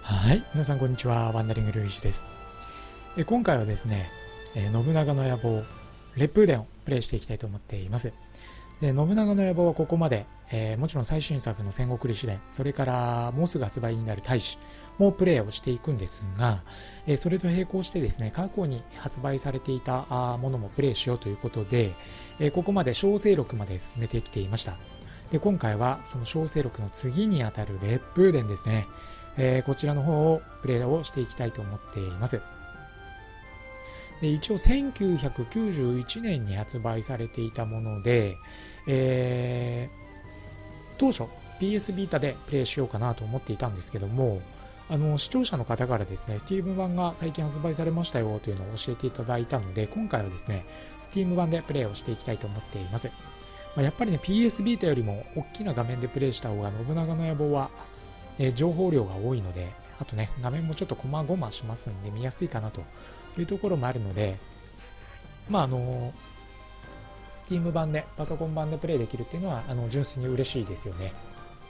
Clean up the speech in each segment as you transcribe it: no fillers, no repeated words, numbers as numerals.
はい、皆さんこんにちは。ワンダリングルイージです。今回はですね、信長の野望、烈風伝をプレイしていきたいと思っています。信長の野望はここまで、もちろん最新作の戦国史伝、それからもうすぐ発売になる大使もプレイをしていくんですが、それと並行してですね、過去に発売されていたものもプレイしようということで、ここまで小生録まで進めてきていました。で今回はその小生録の次にあたる烈風伝ですね、こちらの方をプレイをしていきたいと思っています。で一応1991年に発売されていたもので、当初 PS ビータでプレイしようかなと思っていたんですけども、視聴者の方からですね Steam 版が最近発売されましたよというのを教えていただいたので、今回はですね Steam 版でプレイをしていきたいと思っています。やっぱりね PS ビータよりも大きな画面でプレイした方が信長の野望は情報量が多いので、あとね、画面もちょっと細々しますんで見やすいかなというところもあるので、Steam 版で、パソコン版でプレイできるっていうのは、純粋に嬉しいですよね。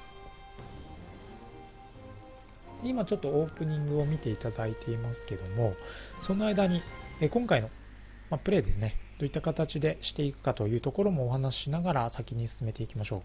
今ちょっとオープニングを見ていただいていますけども、その間に、今回の、プレイですね、どういった形でしていくかというところもお話ししながら先に進めていきましょう。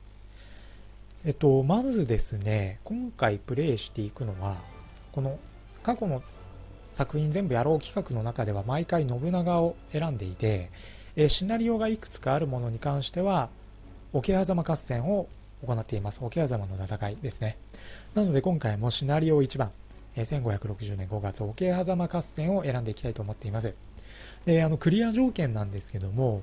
まずですね、今回プレイしていくのは、この過去の作品全部やろう企画の中では毎回信長を選んでいて、シナリオがいくつかあるものに関しては、桶狭間合戦を行っています。桶狭間の戦いですね。なので今回もシナリオ1番、1560年5月、桶狭間合戦を選んでいきたいと思っています。で、クリア条件なんですけども、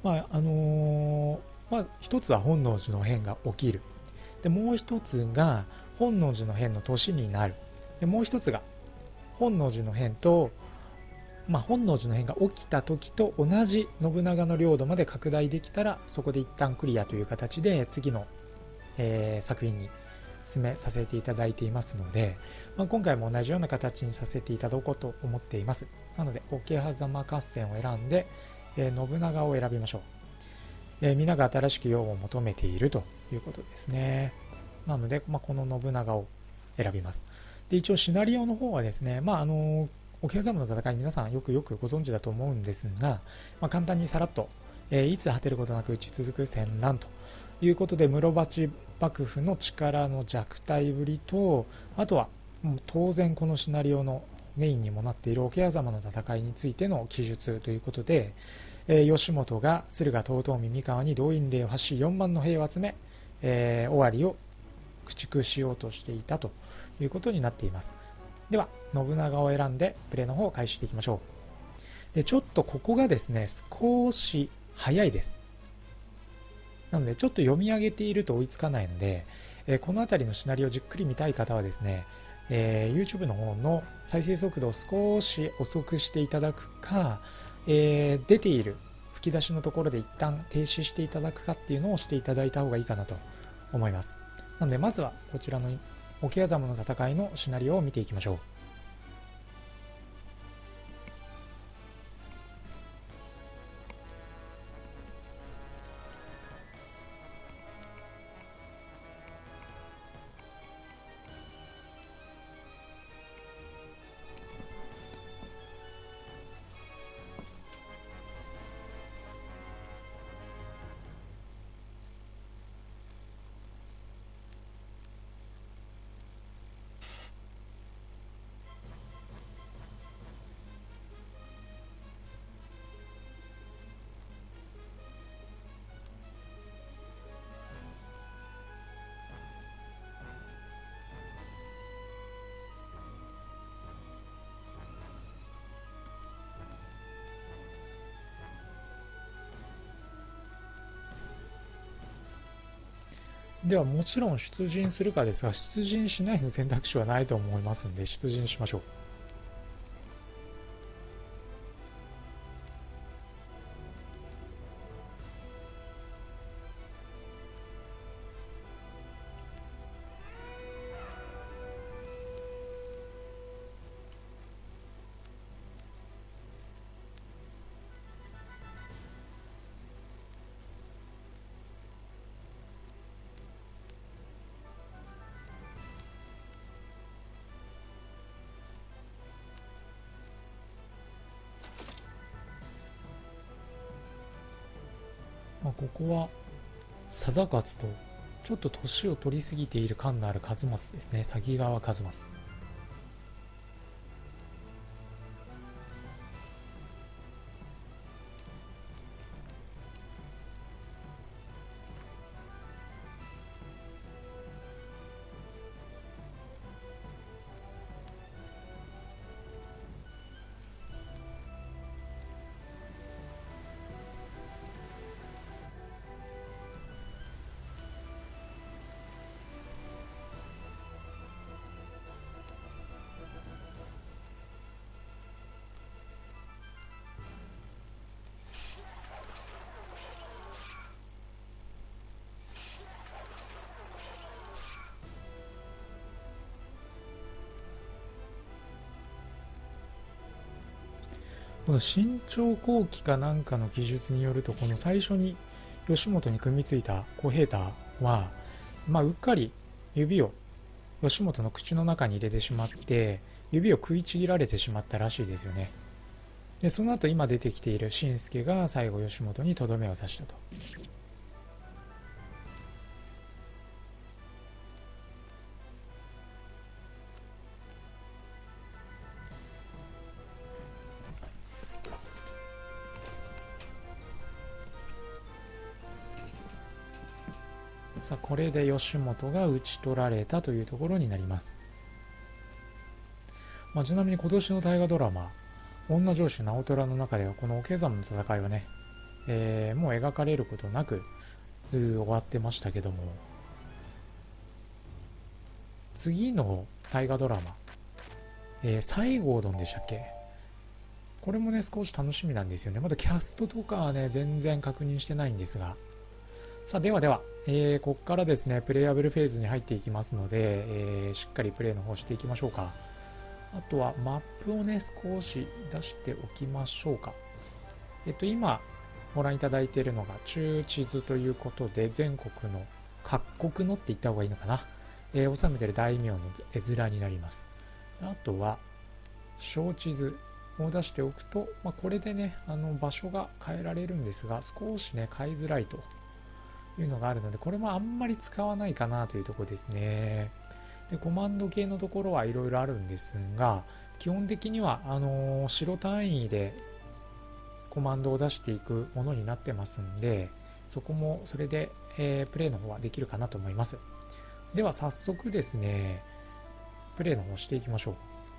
一つは本能寺の変が起きる。でもう一つが本能寺の変の年になる。でもう一つが本能寺の変と、本能寺の変が起きた時と同じ信長の領土まで拡大できたらそこで一旦クリアという形で次の、作品に進めさせていただいていますので、今回も同じような形にさせていただこうと思っています。なので桶狭間合戦を選んで、信長を選びましょう。皆が新しき世を求めているということですね。なので、この信長を選びます。で一応シナリオの方はですね、桶狭間の戦い皆さんよくご存知だと思うんですが、簡単にさらっと、いつ果てることなく打ち続く戦乱ということで、室町幕府の力の弱体ぶりと、あとはもう当然このシナリオのメインにもなっている桶狭間の戦いについての記述ということで、義元が駿河遠江三河に動員令を発し4万の兵を集め、尾張を駆逐しようとしていたということになっています。では信長を選んでプレイの方を開始していきましょう。でちょっとここがですね少し早いです。なのでちょっと読み上げていると追いつかないので、この辺りのシナリオをじっくり見たい方はですね、YouTube の方の再生速度を少し遅くしていただくか、出ている吹き出しのところで一旦停止していただくかっていうのをしていただいた方がいいかなと思います。なのでまずはこちらの桶狭間の戦いのシナリオを見ていきましょう。ではもちろん出陣するかですが、出陣しないの選択肢はないと思いますので出陣しましょう。 ここは貞勝とちょっと年を取りすぎている感のある数正ですね。滝川数正。この新朝後期かなんかの記述によると、この最初に義元に組みついた小平太は、うっかり指を義元の口の中に入れてしまって指を食いちぎられてしまったらしいですよね。でその後今出てきている新助が最後義元にとどめを刺したと。さあこれで義元が討ち取られたというところになります。ちなみに今年の大河ドラマ女城主直虎の中ではこの桶狭間の戦いはね、もう描かれることなく終わってましたけども、次の大河ドラマ、西郷どんでしたっけ。これもね少し楽しみなんですよね。まだキャストとかはね全然確認してないんですが、さあではでは、ここからですねプレイアブルフェーズに入っていきますので、しっかりプレイの方していきましょうか。あとはマップをね少し出しておきましょうか。今ご覧いただいているのが中地図ということで、全国の各国のって言った方がいいのかな、治めている大名の絵面になります。あとは小地図を出しておくと、これでね場所が変えられるんですが、少しね変えづらいというのがあるので、これもあんまり使わないかなというところですね。でコマンド系のところはいろいろあるんですが、基本的には白単位でコマンドを出していくものになってますんで、そこもそれで、プレイの方はできるかなと思います。では早速ですねプレイの方していきましょ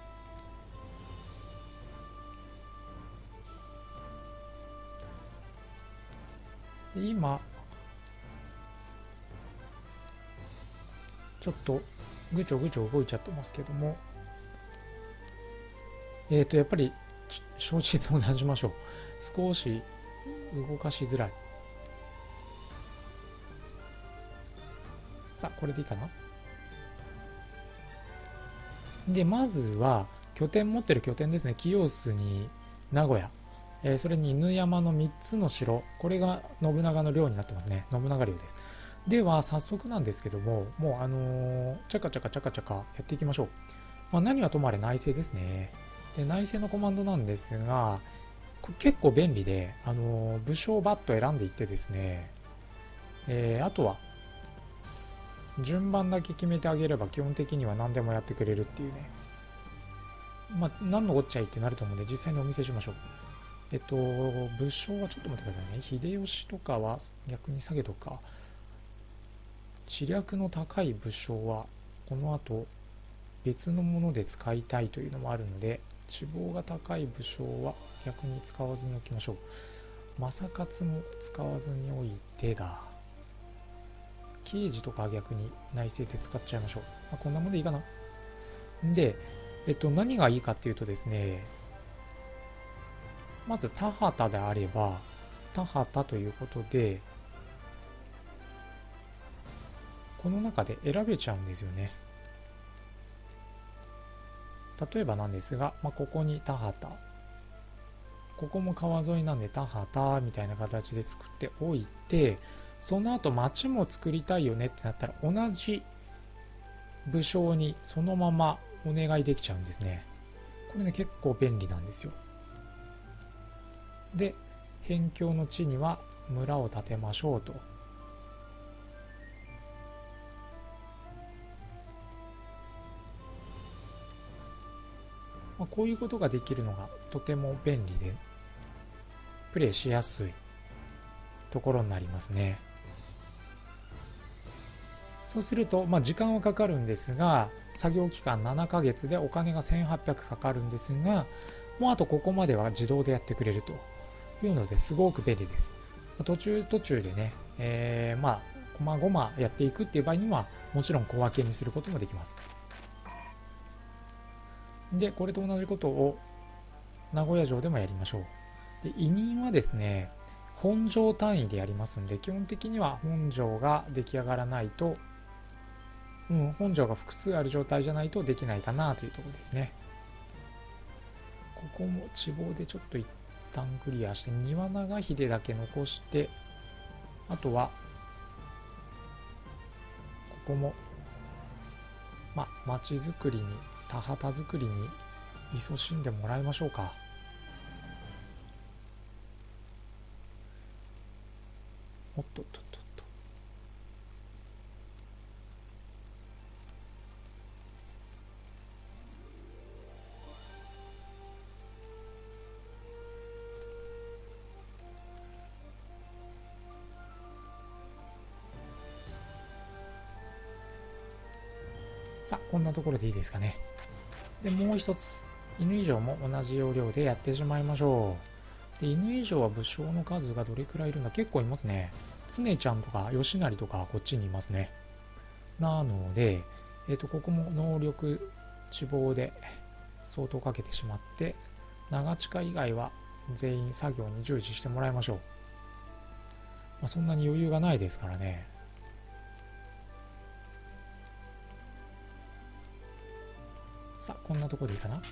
う。で今ちょっとぐちょぐちょ動いちゃってますけども、やっぱり小地図を出しましょう。少し動かしづらい。さあこれでいいかな。でまずは拠点持ってる拠点ですね。清須に名古屋、それに犬山の3つの城、これが信長の領になってますね。信長領です。では早速なんですけども、もうチャカチャカチャカチャカやっていきましょう。何はともあれ内政ですね。で内政のコマンドなんですが、結構便利で、武将をバッと選んでいってですね、あとは順番だけ決めてあげれば基本的には何でもやってくれるっていうね。何のこっちゃいってなると思うんで実際にお見せしましょう。武将はちょっと待ってくださいね。秀吉とかは逆に下げとくか。知略の高い武将はこの後別のもので使いたいというのもあるので、知望が高い武将は逆に使わずに置きましょう。正勝も使わずに置いてだ。刑事とかは逆に内政で使っちゃいましょう。こんなもんでいいかな。で、何がいいかっていうとですね、まず田畑であれば田畑ということで、この中で選べちゃうんですよね。例えばなんですが、ここに田畑、ここも川沿いなんで田畑みたいな形で作っておいて、その後町も作りたいよねってなったら同じ武将にそのままお願いできちゃうんですね。これね結構便利なんですよ。で辺境の地には村を建てましょうと。こういうことができるのがとても便利でプレイしやすいところになりますね。そうすると、時間はかかるんですが、作業期間7ヶ月でお金が1800かかるんですが、もうあとここまでは自動でやってくれるというのですごく便利です。途中途中でね、こまごまやっていくっていう場合にはもちろん小分けにすることもできます。で、これと同じことを名古屋城でもやりましょう。で、委任はですね、本城単位でやりますんで、基本的には本城が出来上がらないと、本城が複数ある状態じゃないとできないかなというところですね。ここも地望でちょっと一旦クリアして、庭長秀だけ残して、あとはここも町づくりに、田畑づくりに勤しんでもらいましょうか。おっとっとっとっと。さあ、こんなところでいいですかね。で、もう一つ、犬以上も同じ要領でやってしまいましょう。で、犬以上は武将の数がどれくらいいるんだ。結構いますね。常ちゃんとか吉成とかこっちにいますね。なので、ここも能力地望で相当かけてしまって、長近以外は全員作業に従事してもらいましょう。そんなに余裕がないですからね。さあ、こんなところでいいかな。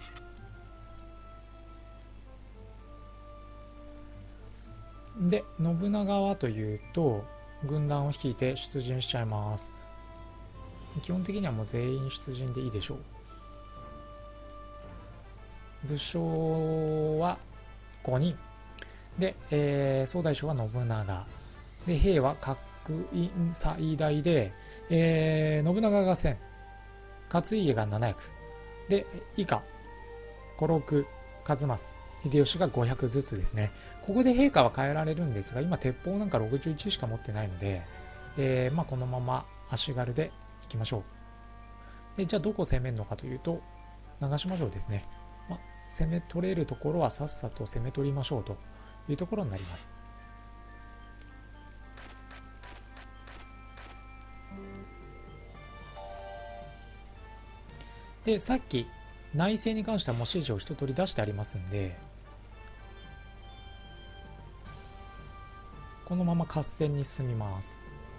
で、信長はというと、軍団を率いて出陣しちゃいます。基本的にはもう全員出陣でいいでしょう。武将は5人。で、総大将は信長。で、兵は各員最大で、信長が1000、勝家が700。で、以下、五六、数正、秀吉が500ずつですね。ここで陛下は変えられるんですが、今鉄砲なんか61しか持ってないので、このまま足軽でいきましょう。で、じゃあどこを攻めるのかというと、長島城ですね。攻め取れるところはさっさと攻め取りましょうというところになります。で、さっき内政に関してはもう指示を一通り出してありますんで、このまま合戦に進みます。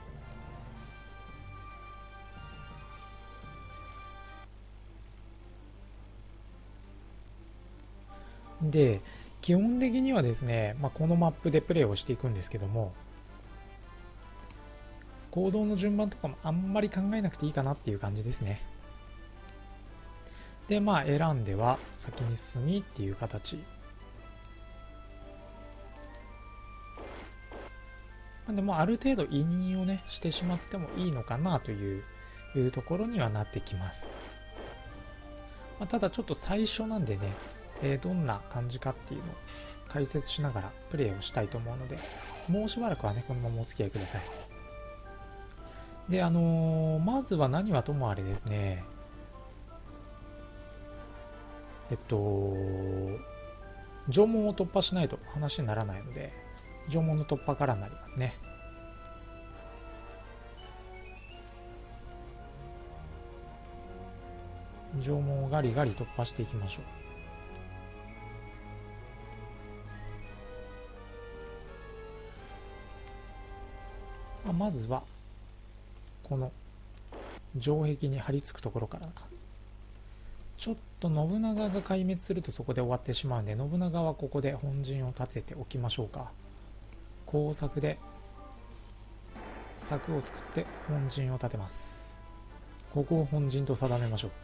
で、基本的にはですね、このマップでプレイをしていくんですけども、行動の順番とかもあんまり考えなくていいかなっていう感じですね。で、選んでは先に進みっていう形。なんで、ある程度委任をね、してしまってもいいのかなというところにはなってきます。ただちょっと最初なんでね、どんな感じかっていうのを解説しながらプレイをしたいと思うので、もうしばらくはね、このままお付き合いください。で、まずは何はともあれですね、城門を突破しないと話にならないので、城門の突破からになりますね。城門をガリガリ突破していきましょう。まずはこの城壁に張り付くところからか。ちょっと信長が壊滅するとそこで終わってしまうんで、信長はここで本陣を立てておきましょうか。工作で柵を作って本陣を立てます。ここを本陣と定めましょ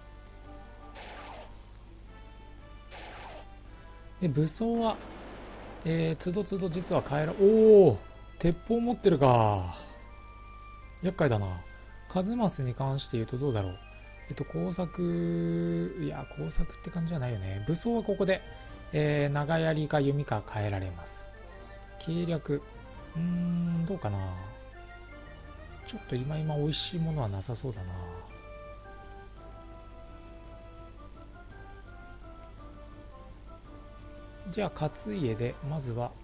う。で、武装はつどつど実は変えら、おお、鉄砲持ってるか。厄介だな。カズマスに関して言うとどうだろう。工作、いや、工作って感じじゃないよね。武装はここで、長槍か弓か変えられます。計略、どうかな。ちょっと今美味しいものはなさそうだな。じゃあ勝家でまずは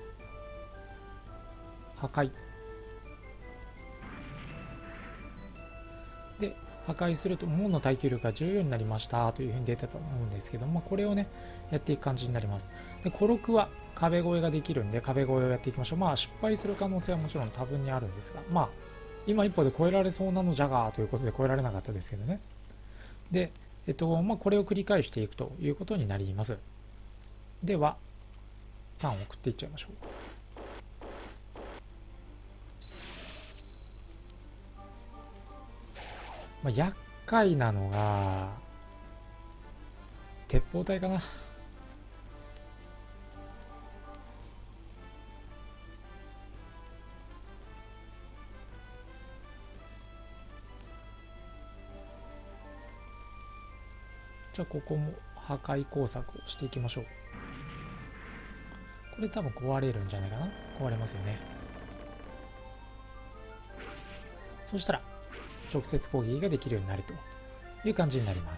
破壊で、破壊すると門の耐久力が14になりましたというふうに出たと思うんですけども、これをねやっていく感じになります。で、コロクは壁越えができるんで壁越えをやっていきましょう。まあ失敗する可能性はもちろん多分にあるんですが、まあ今一歩で越えられそうなのじゃがということで越えられなかったですけどね。で、まあ、これを繰り返していくということになります。ではターンを送っていっちゃいましょう。まあ、厄介なのが鉄砲隊かな。じゃあここも破壊工作をしていきましょう。これ多分壊れるんじゃないかな。壊れますよね。そしたら直接攻撃ができるようになるという感じになります。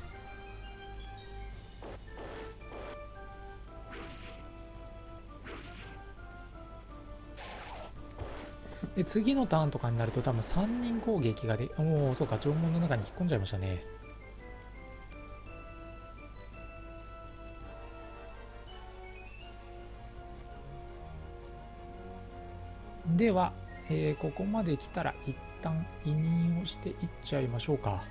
で、次のターンとかになると多分3人攻撃がで、おお、そうか、縄文の中に引っ込んじゃいましたね。では、ここまで来たら一旦委任をしていっちゃいましょうか。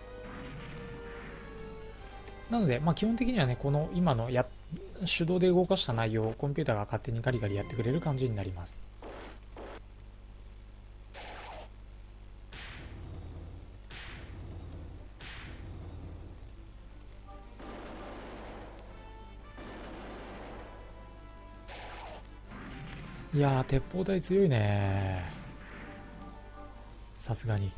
なので、まあ、基本的にはね、この今の手動で動かした内容をコンピューターが勝手にガリガリやってくれる感じになります。いやー、鉄砲隊強いね。さすがに。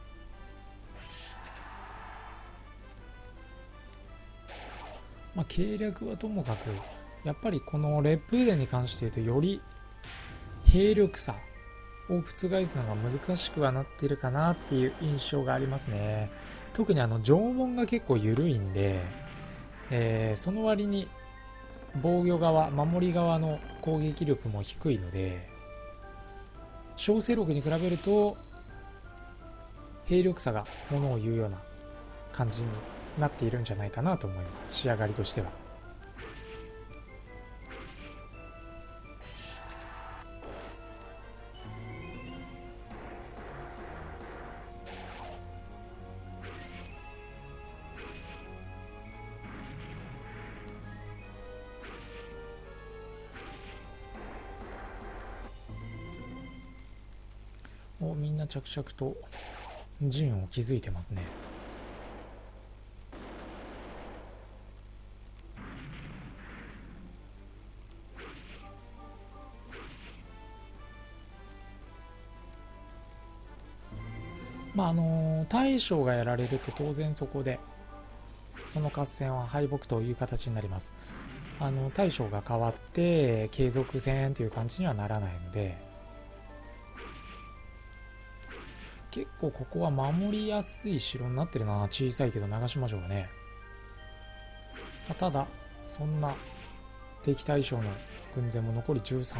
まあ、計略はともかく、やっぱりこのレップーデンに関して言うと、より兵力差を覆すのが難しくはなっているかなっていう印象がありますね。特に縄文が結構緩いんで、その割に防御側、守り側の攻撃力も低いので、小勢力に比べると兵力差がものを言うような感じになっているんじゃないかなと思います。仕上がりとしては。みんな着々と陣を築いてますね。まあ大将がやられると当然そこでその合戦は敗北という形になります。大将が変わって継続戦という感じにはならないので、結構ここは守りやすい城になってるな。小さいけど長島城がね。さあ、ただそんな敵大将の軍勢も残り13。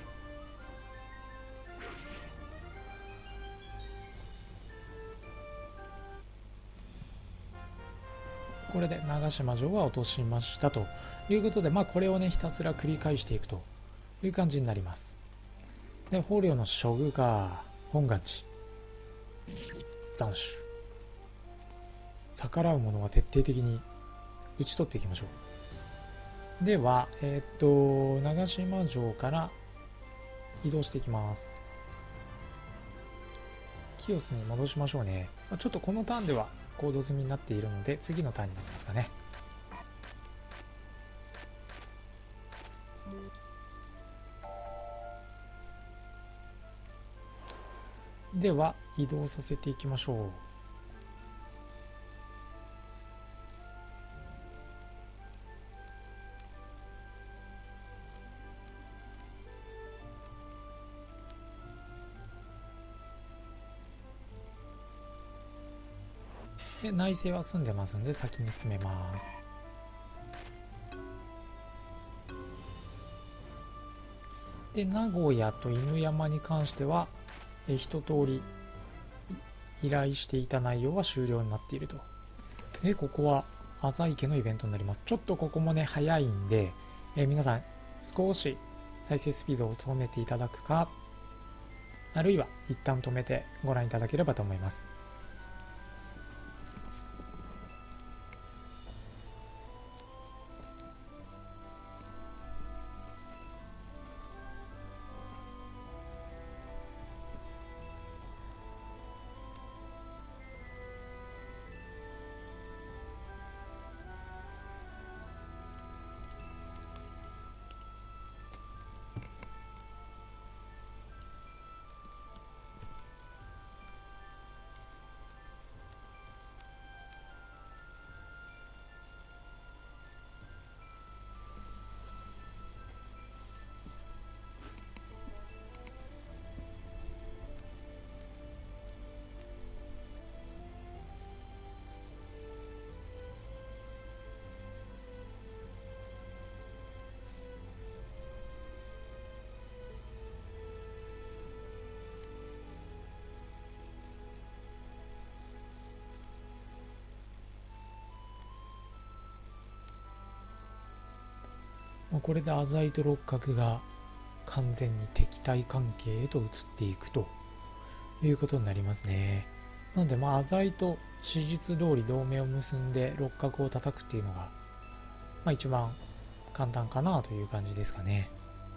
これで長島城は落としましたということで、まあこれをねひたすら繰り返していくという感じになります。で、捕虜の処遇が本勝ち、斬首、逆らう者は徹底的に打ち取っていきましょう。では長島城から移動していきます。キオスに戻しましょうね。ちょっとこのターンでは行動済みになっているので次のターンになりますかね。 では移動させていきましょう。で内政は済んでますので先に進めます。で名古屋と犬山に関しては一通り依頼していた内容は終了になっていると。でここは浅井家のイベントになります。ちょっとここもね早いんで、皆さん少し再生スピードを止めていただくか、あるいは一旦止めてご覧いただければと思います。これで浅井と六角が完全に敵対関係へと移っていくということになりますね。なので浅井と史実通り同盟を結んで六角を叩くっていうのが、一番簡単かなという感じですかね。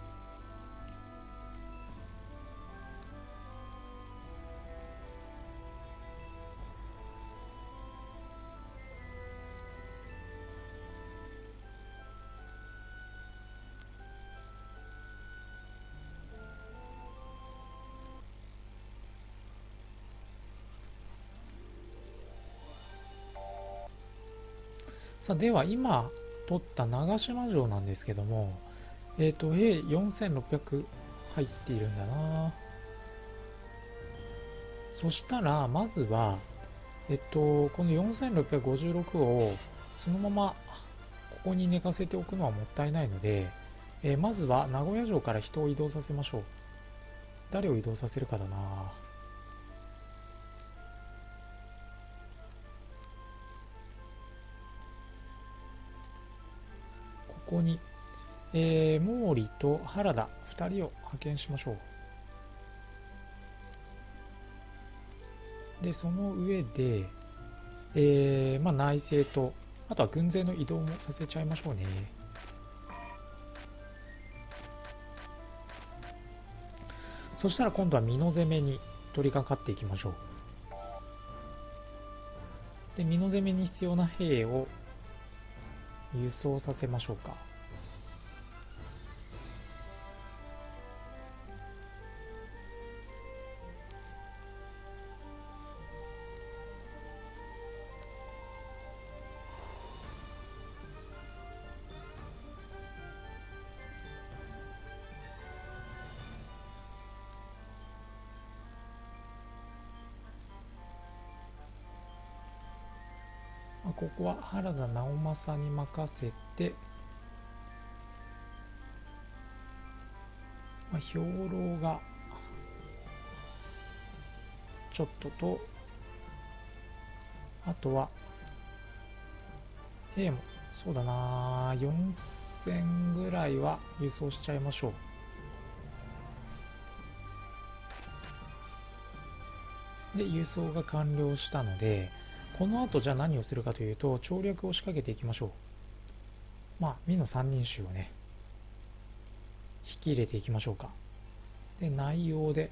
さあでは今取った長島城なんですけども、兵4600入っているんだな。そしたらまずはこの4656をそのままここに寝かせておくのはもったいないので、まずは名古屋城から人を移動させましょう。誰を移動させるかだな。ここに、毛利と原田2人を派遣しましょう。でその上で、内政とあとは軍勢の移動もさせちゃいましょうね。そしたら今度は美濃攻めに取り掛かっていきましょう。で美濃攻めに必要な兵を輸送させましょうか。ここは原田直政に任せて、兵糧がちょっと、あとは兵もそうだな、4000ぐらいは輸送しちゃいましょう。で輸送が完了したので、この後じゃあ何をするかというと、調略を仕掛けていきましょう。美濃三人衆をね引き入れていきましょうか。で内容で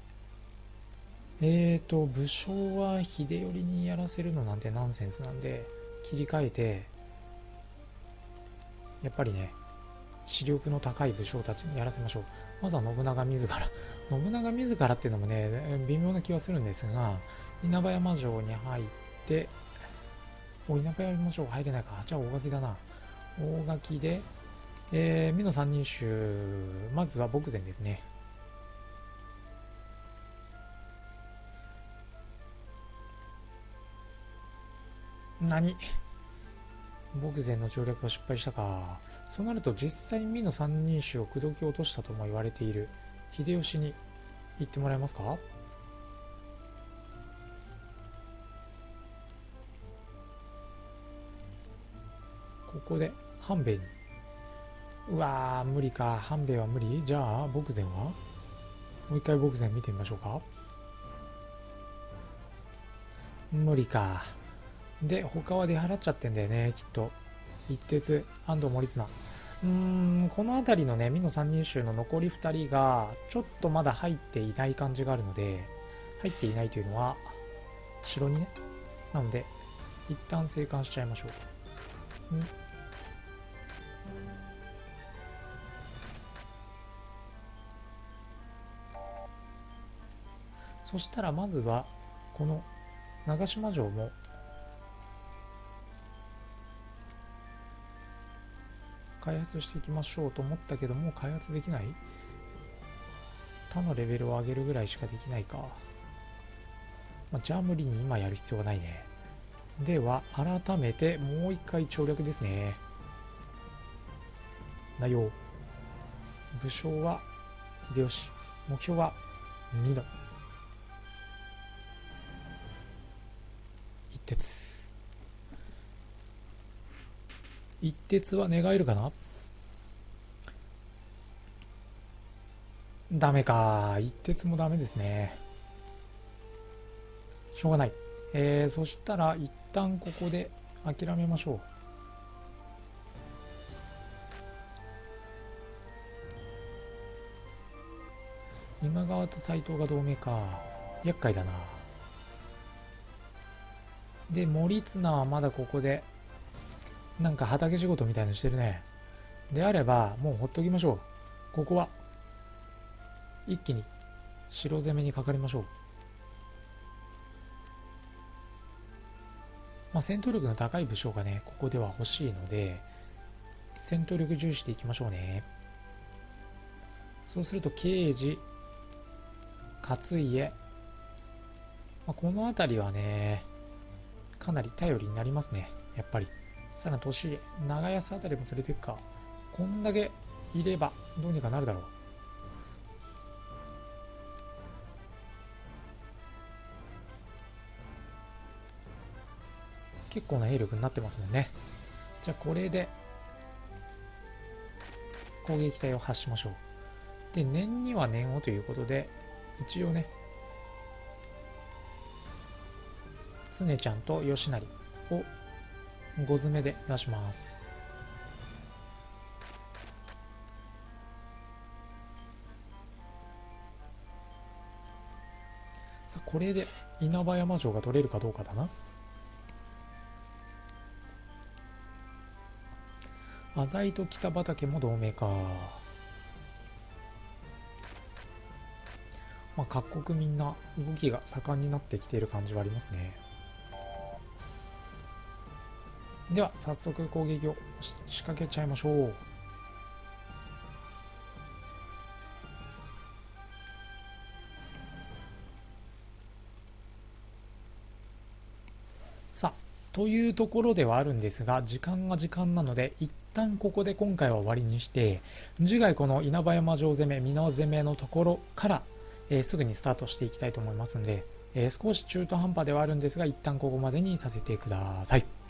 武将は秀頼にやらせるのなんてナンセンスなんで切り替えて、やっぱりね視力の高い武将たちにやらせましょう。まずは信長自ら。信長自らっていうのもね、微妙な気はするんですが、稲葉山城に入って、稲葉山城入れないか。じゃあ大垣だな。大垣で、美濃三人衆、まずは牧前ですね。何牧前の調略は失敗したか。そうなると実際に美濃三人衆を口説き落としたとも言われている秀吉に言ってもらえますか。ここで半兵衛に。うわー無理か。半兵衛は無理。じゃあ牧前はもう一回牧前見てみましょうか。無理か。で他は出払っちゃってんだよねきっと。一徹、安藤守綱。この辺りのね美濃三人衆の残り2人がちょっとまだ入っていない感じがあるので、入っていないというのは城にね、なので一旦生還しちゃいましょう。そしたらまずはこの長島城も開発していきましょうと思ったけど、もう開発できない。他のレベルを上げるぐらいしかできないか。じゃあ無理に今やる必要はないね。では改めてもう一回調略ですね。内容、武将は秀吉、目標は美濃、一徹。一徹は願えるかな。ダメか。一徹もダメですね。しょうがない。そしたら一旦ここで諦めましょう。今川と斎藤が同盟か。厄介だな。で守綱はまだここでなんか畑仕事みたいのしてるね。であればもうほっときましょう。ここは一気に城攻めにかかりましょう。戦闘力の高い武将がねここでは欲しいので、戦闘力重視でいきましょうね。そうすると慶次、勝家、この辺りはねかなり頼りになりますね。やっぱりさらに年家、長安あたりも連れていくか。こんだけいればどうにかなるだろう。結構な兵力になってますもんね。じゃあこれで攻撃隊を発しましょう。で念には念をということで一応ね常ちゃんと吉成を5詰めで出します。さあこれで稲葉山城が取れるかどうかだな。浅井と北畠も同盟か。各国みんな動きが盛んになってきている感じはありますね。では早速攻撃を仕掛けちゃいましょう。さあというところではあるんですが、時間が時間なので一旦ここで今回は終わりにして、次回この稲葉山城攻め、美濃攻めのところから、すぐにスタートしていきたいと思いますので、少し中途半端ではあるんですが一旦ここまでにさせてください。